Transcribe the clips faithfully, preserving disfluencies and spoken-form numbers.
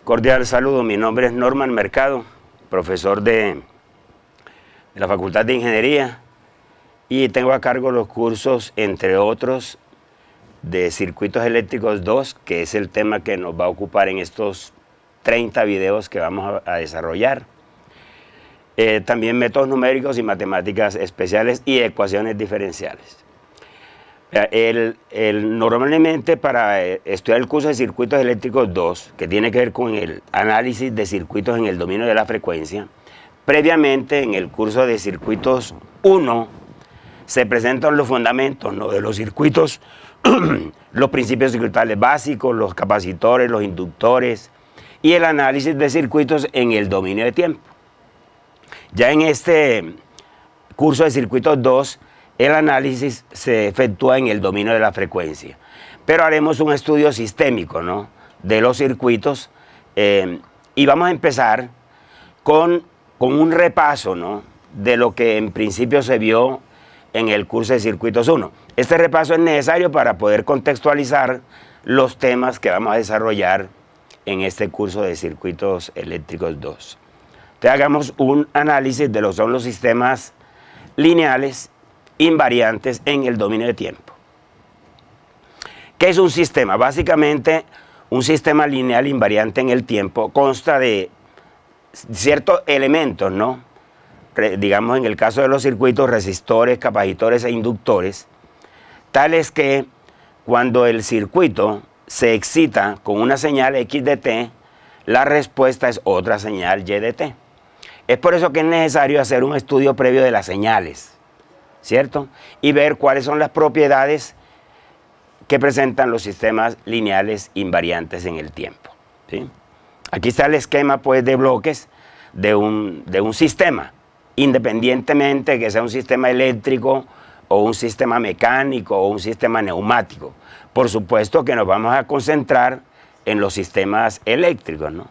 Cordial saludo, mi nombre es Norman Mercado, profesor de, de la Facultad de Ingeniería, y tengo a cargo los cursos, entre otros, de Circuitos Eléctricos dos, que es el tema que nos va a ocupar en estos treinta videos que vamos a, a desarrollar. Eh, también métodos numéricos y matemáticas especiales y ecuaciones diferenciales. El, el, normalmente para estudiar el curso de Circuitos Eléctricos dos, que tiene que ver con el análisis de circuitos en el dominio de la frecuencia, previamente en el curso de Circuitos uno se presentan los fundamentos, ¿no?, de los circuitos, los principios circuitales básicos, los capacitores, los inductores y el análisis de circuitos en el dominio de tiempo. Ya en este curso de Circuitos dos, el análisis se efectúa en el dominio de la frecuencia, pero haremos un estudio sistémico, ¿no?, de los circuitos, eh, y vamos a empezar con, con un repaso, ¿no?, de lo que en principio se vio en el curso de Circuitos uno. Este repaso es necesario para poder contextualizar los temas que vamos a desarrollar en este curso de Circuitos Eléctricos dos. Entonces hagamos un análisis de lo que son los sistemas lineales invariantes en el dominio de tiempo. ¿Qué es un sistema? Básicamente, un sistema lineal invariante en el tiempo consta de ciertos elementos, ¿no? Digamos, en el caso de los circuitos, resistores, capacitores e inductores, tales que cuando el circuito se excita con una señal X de T, la respuesta es otra señal Y de T. Es por eso que es necesario hacer un estudio previo de las señales, ¿cierto? Y ver cuáles son las propiedades que presentan los sistemas lineales invariantes en el tiempo, ¿sí? Aquí está el esquema, pues, de bloques de un, de un sistema, independientemente de que sea un sistema eléctrico o un sistema mecánico o un sistema neumático. Por supuesto que nos vamos a concentrar en los sistemas eléctricos, ¿no?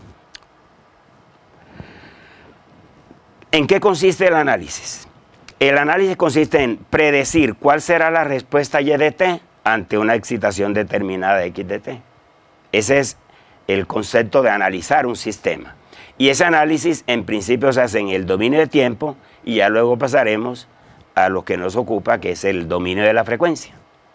¿En qué consiste el análisis? El análisis consiste en predecir cuál será la respuesta Y de T ante una excitación determinada de X de T. Ese es el concepto de analizar un sistema. Y ese análisis en principio se hace en el dominio de tiempo y ya luego pasaremos a lo que nos ocupa, que es el dominio de la frecuencia.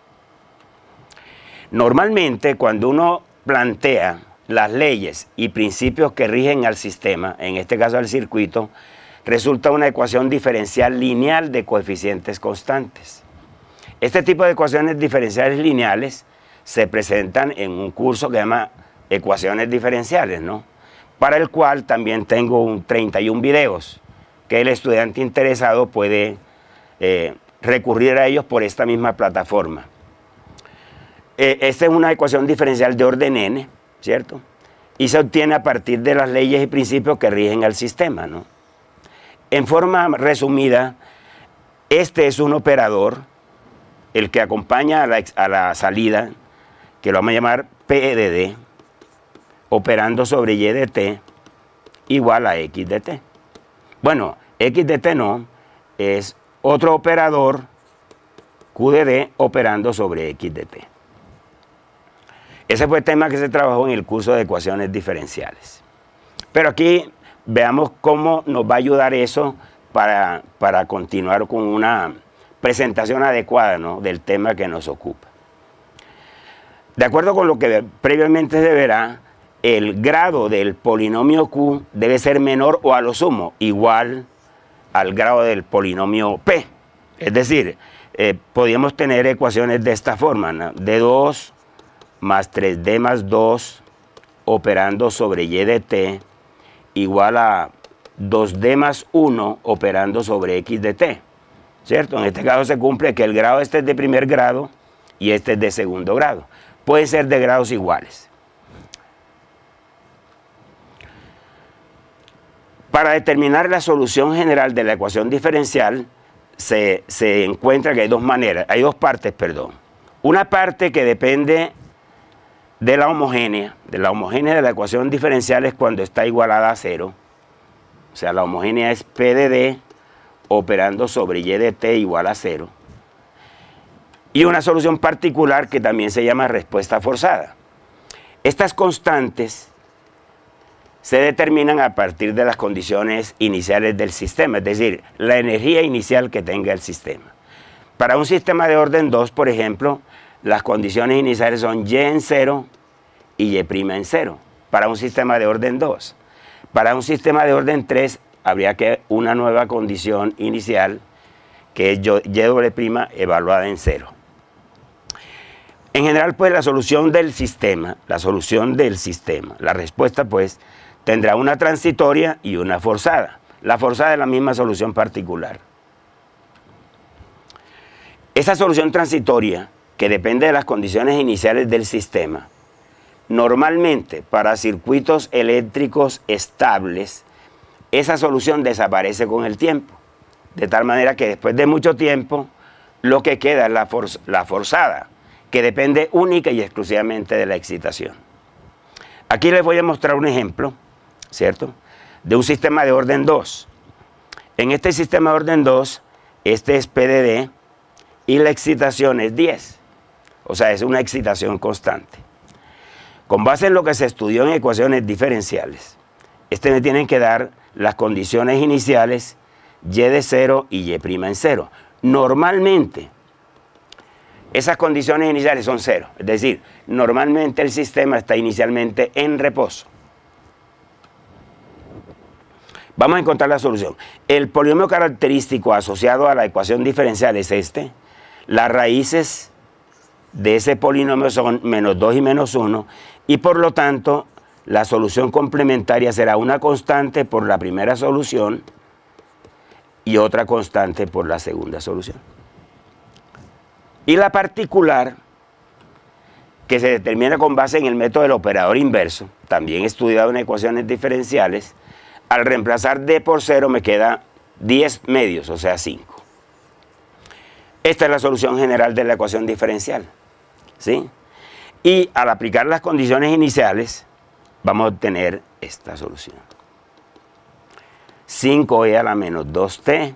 Normalmente, cuando uno plantea las leyes y principios que rigen al sistema, en este caso al circuito, resulta una ecuación diferencial lineal de coeficientes constantes. Este tipo de ecuaciones diferenciales lineales se presentan en un curso que se llama ecuaciones diferenciales, ¿no?, para el cual también tengo un treinta y un videos que el estudiante interesado puede eh, recurrir a ellos por esta misma plataforma. Eh, esta es una ecuación diferencial de orden n, ¿cierto? Y se obtiene a partir de las leyes y principios que rigen al sistema, ¿no? En forma resumida, este es un operador, el que acompaña a la, a la salida, que lo vamos a llamar P de D, operando sobre Y de T, igual a X de T. Bueno, X de T no, es otro operador, Q de D, operando sobre X de T. Ese fue el tema que se trabajó en el curso de ecuaciones diferenciales. Pero aquí veamos cómo nos va a ayudar eso para, para continuar con una presentación adecuada, ¿no?, del tema que nos ocupa. De acuerdo con lo que previamente se verá, el grado del polinomio Q debe ser menor o a lo sumo igual al grado del polinomio P. Es decir, eh, podríamos tener ecuaciones de esta forma, ¿no?, D dos más tres D más dos operando sobre Y de T igual a dos D más uno operando sobre X de T, ¿cierto? En este caso se cumple que el grado este es de primer grado y este es de segundo grado. Pueden ser de grados iguales. Para determinar la solución general de la ecuación diferencial se, se encuentra que hay dos maneras, hay dos partes, perdón. Una parte que depende de la homogénea, de la homogénea de la ecuación diferencial es cuando está igualada a cero. O sea, la homogénea es P de D operando sobre Y de T igual a cero. Y una solución particular que también se llama respuesta forzada. Estas constantes se determinan a partir de las condiciones iniciales del sistema, es decir, la energía inicial que tenga el sistema. Para un sistema de orden dos, por ejemplo, las condiciones iniciales son Y en cero y Y' en cero, para un sistema de orden dos. Para un sistema de orden tres, habría que una nueva condición inicial, que es Y' evaluada en cero. En general, pues, la solución del sistema, la solución del sistema, la respuesta, pues, tendrá una transitoria y una forzada. La forzada es la misma solución particular. Esa solución transitoria, que depende de las condiciones iniciales del sistema, normalmente para circuitos eléctricos estables, esa solución desaparece con el tiempo. De tal manera que después de mucho tiempo, lo que queda es la, for la forzada, que depende única y exclusivamente de la excitación. Aquí les voy a mostrar un ejemplo, ¿cierto?, de un sistema de orden dos. En este sistema de orden dos, este es P D D y la excitación es diez. O sea, es una excitación constante. Con base en lo que se estudió en ecuaciones diferenciales, este me tienen que dar las condiciones iniciales Y de cero y Y' en cero. Normalmente, esas condiciones iniciales son cero. Es decir, normalmente el sistema está inicialmente en reposo. Vamos a encontrar la solución. El polinomio característico asociado a la ecuación diferencial es este. Las raíces de ese polinomio son menos dos y menos uno, y por lo tanto la solución complementaria será una constante por la primera solución y otra constante por la segunda solución. Y la particular, que se determina con base en el método del operador inverso, también estudiado en ecuaciones diferenciales, al reemplazar D por cero me queda diez medios, o sea, cinco. Esta es la solución general de la ecuación diferencial, ¿sí? Y al aplicar las condiciones iniciales, vamos a obtener esta solución. cinco e a la menos dos t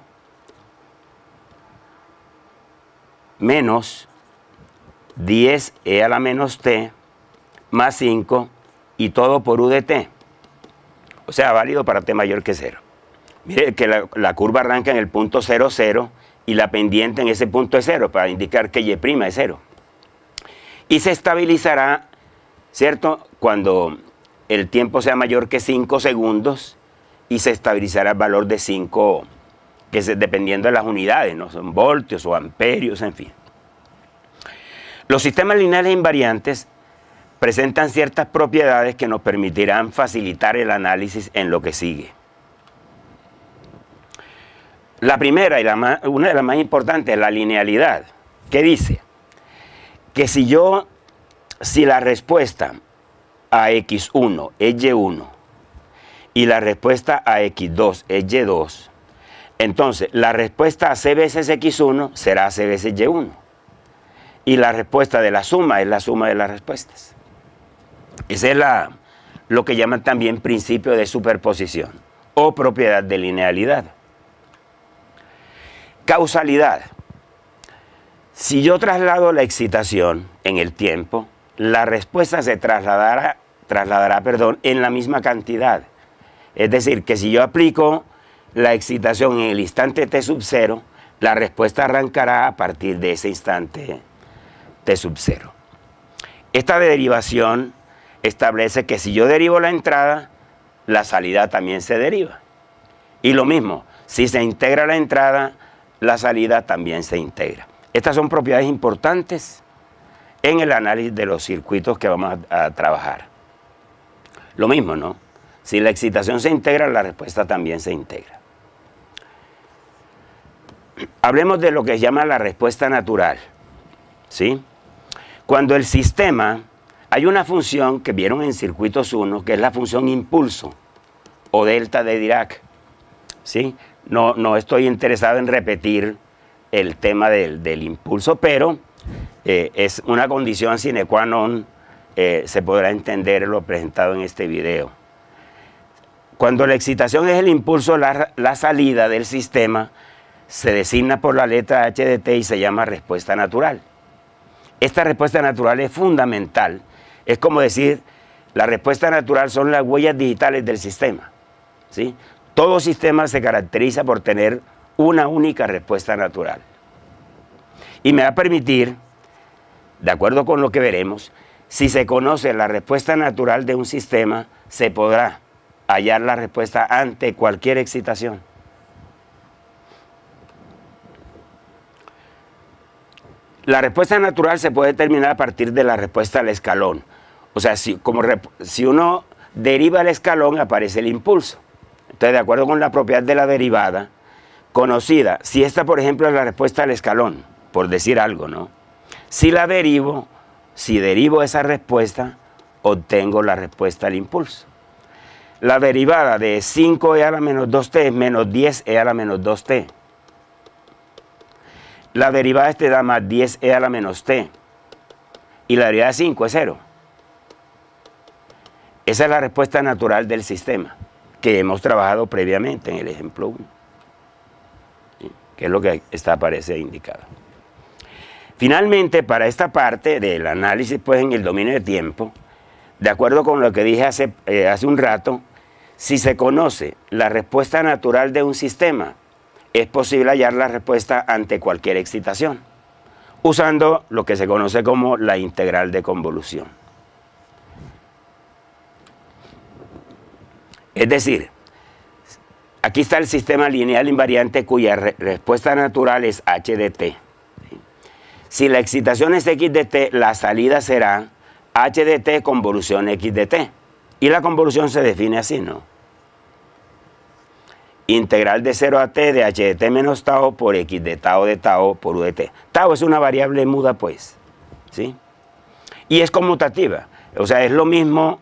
menos diez e a la menos t más cinco y todo por u de t. O sea, válido para t mayor que cero. Mire que la, la curva arranca en el punto cero, cero y la pendiente en ese punto es cero para indicar que Y' es cero. Y se estabilizará, ¿cierto?, cuando el tiempo sea mayor que cinco segundos, y se estabilizará el valor de cinco, que es dependiendo de las unidades, ¿no? Son voltios o amperios, en fin. Los sistemas lineales invariantes presentan ciertas propiedades que nos permitirán facilitar el análisis en lo que sigue. La primera y la más, una de las más importantes es la linealidad, que dice que si yo, si la respuesta a equis uno es Y uno y la respuesta a equis dos es Y dos, entonces la respuesta a C veces equis uno será C veces Y uno. Y la respuesta de la suma es la suma de las respuestas. Ese es la, lo que llaman también principio de superposición o propiedad de linealidad. Causalidad. Si yo traslado la excitación en el tiempo, la respuesta se trasladará, trasladará perdón, en la misma cantidad. Es decir, que si yo aplico la excitación en el instante t sub cero, la respuesta arrancará a partir de ese instante t sub cero. Esta derivación establece que si yo derivo la entrada, la salida también se deriva. Y lo mismo, si se integra la entrada, la salida también se integra. Estas son propiedades importantes en el análisis de los circuitos que vamos a, a trabajar. Lo mismo, ¿no? Si la excitación se integra, la respuesta también se integra. Hablemos de lo que se llama la respuesta natural, ¿sí? Cuando el sistema, hay una función que vieron en circuitos uno, que es la función impulso o delta de Dirac, ¿sí? No, no estoy interesado en repetir el tema del, del impulso, pero eh, es una condición sine qua non, eh, se podrá entender lo presentado en este video. Cuando la excitación es el impulso, la, la salida del sistema se designa por la letra H de t y se llama respuesta natural. Esta respuesta natural es fundamental. Es como decir La respuesta natural son las huellas digitales del sistema, ¿sí? Todo sistema se caracteriza por tener una única respuesta natural. Y me va a permitir, de acuerdo con lo que veremos, si se conoce la respuesta natural de un sistema, se podrá hallar la respuesta ante cualquier excitación. La respuesta natural se puede determinar a partir de la respuesta al escalón. O sea, si, como si uno deriva el escalón, aparece el impulso. Entonces, de acuerdo con la propiedad de la derivada conocida, si esta, por ejemplo, es la respuesta al escalón, por decir algo, ¿no? Si la derivo, si derivo esa respuesta, obtengo la respuesta al impulso. La derivada de cinco e a la menos dos t es menos diez e a la menos dos t. La derivada este da más diez e a la menos t. Y la derivada de cinco es cero. Esa es la respuesta natural del sistema, que hemos trabajado previamente en el ejemplo uno. ¿Sí? Que es lo que está aparece indicado. Finalmente, para esta parte del análisis pues, en el dominio de tiempo, de acuerdo con lo que dije hace, eh, hace un rato, si se conoce la respuesta natural de un sistema, es posible hallar la respuesta ante cualquier excitación, usando lo que se conoce como la integral de convolución. Es decir, aquí está el sistema lineal invariante cuya re respuesta natural es h de t. Si la excitación es x de t, la salida será h de t convolución x de t. Y la convolución se define así, ¿no? Integral de cero a t de h de t menos tau por x de tau de tau por u de t. Tau es una variable muda, pues, ¿sí? Y es conmutativa. O sea, es lo mismo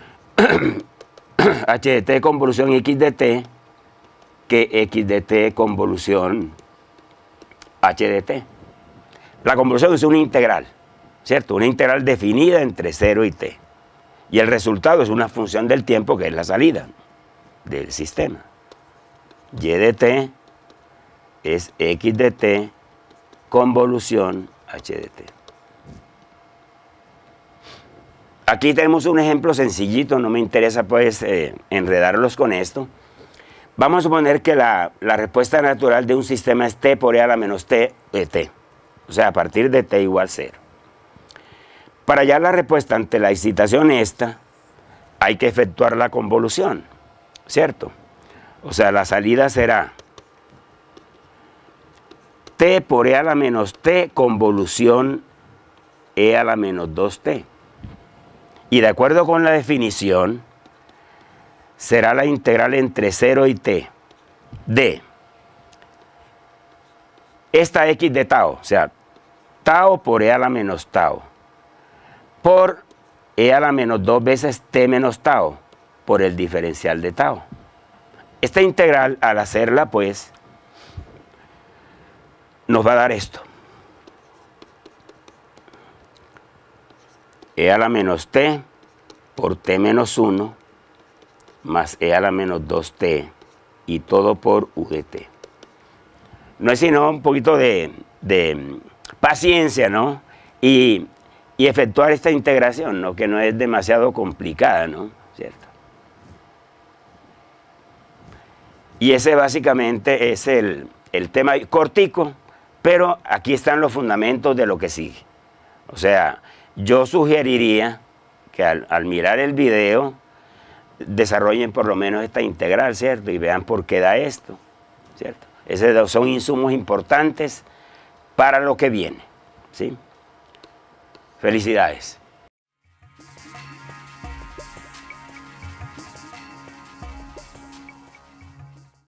h de t convolución x de t que x de t convolución h de t. La convolución es una integral, ¿cierto? Una integral definida entre cero y t. Y el resultado es una función del tiempo que es la salida del sistema. Y de t es x de t convolución h de t. Aquí tenemos un ejemplo sencillito, no me interesa pues eh, enredarlos con esto. Vamos a suponer que la, la respuesta natural de un sistema es t por e a la menos t de t. O sea, a partir de t igual cero. Para hallar la respuesta ante la excitación esta, hay que efectuar la convolución, ¿cierto? O sea, la salida será t por e a la menos t convolución e a la menos dos t. Y de acuerdo con la definición, será la integral entre cero y t de esta x de tau, o sea, tau por e a la menos tau, por e a la menos dos veces t menos tau, por el diferencial de tau. Esta integral, al hacerla, pues, nos va a dar esto. E a la menos t por t menos uno más e a la menos dos t y todo por u de t. No es sino un poquito de, de paciencia, ¿no? Y, y efectuar esta integración, ¿no? Que no es demasiado complicada, ¿no? ¿Cierto? Y ese básicamente es el, el tema cortico, pero aquí están los fundamentos de lo que sigue. O sea, yo sugeriría que al, al mirar el video desarrollen por lo menos esta integral, ¿cierto? Y vean por qué da esto, ¿cierto? Esos son insumos importantes para lo que viene, ¿sí? Felicidades.